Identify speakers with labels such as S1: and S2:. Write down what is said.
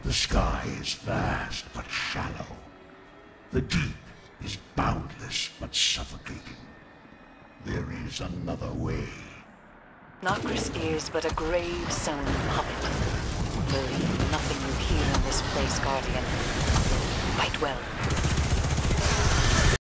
S1: The sky is vast but shallow. The deep is boundless but suffocating. There is another way.
S2: Nokris is but a grave-sown puppet. Believe nothing you hear in this place, Guardian. Fight well.